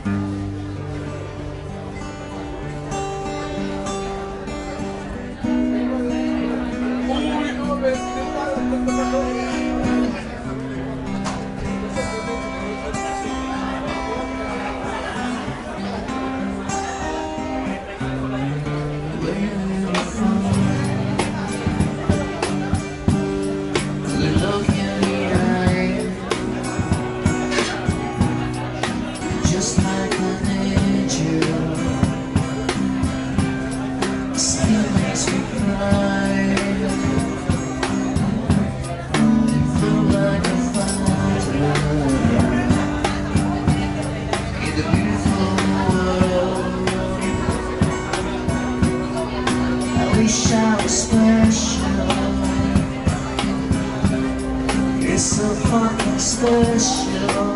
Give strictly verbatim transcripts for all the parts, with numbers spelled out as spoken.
Just like an angel, still makes me cry. You feel like a fighter in the beautiful world. I wish I was special. You're so fucking special.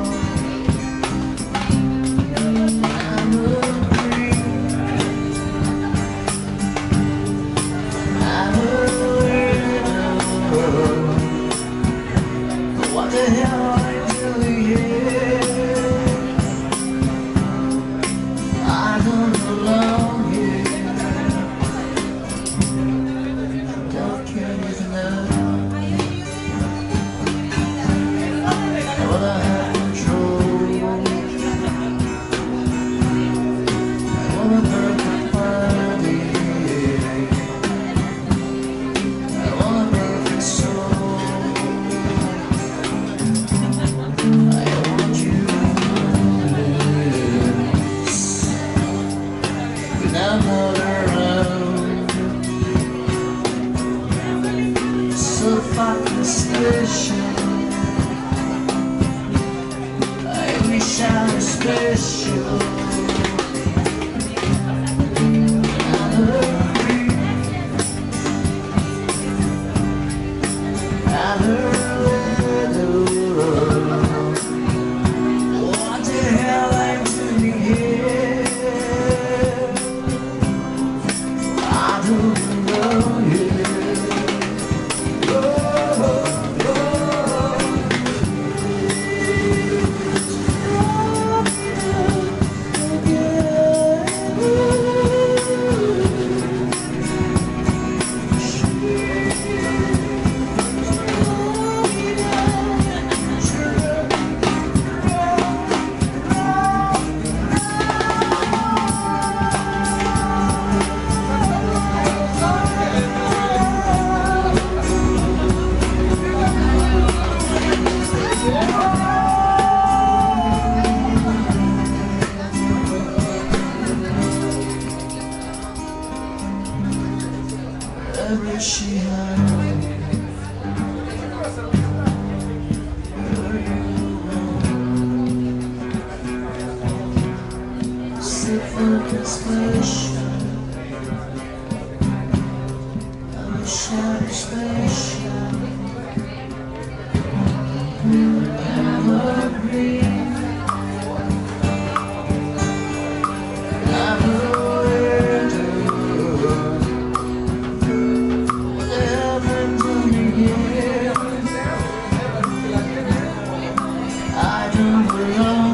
What the hell are you doing here? I don't belong here. Don't care if you know. But I have control. I want a perfect body. I want a perfect soul. I'm not around, so fucking special. I wish I was special. I'm hungry, I'm hungry. What the hell I'm doing here? I don't know you. Oh, oh, oh. Ever she had so fucking special. I wish I was special. I'm hungry. I'm I don't belong.